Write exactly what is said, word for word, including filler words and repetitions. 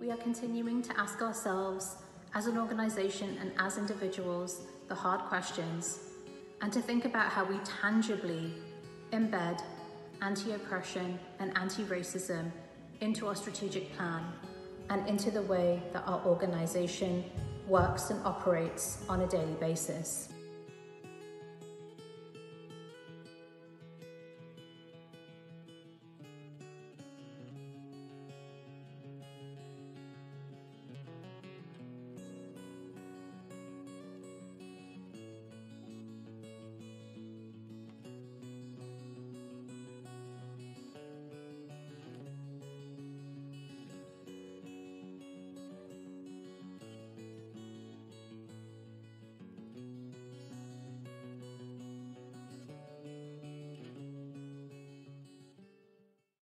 we are continuing to ask ourselves as an organisation and as individuals the hard questions, and to think about how we tangibly embed anti-oppression and anti-racism into our strategic plan and into the way that our organisation works and operates on a daily basis.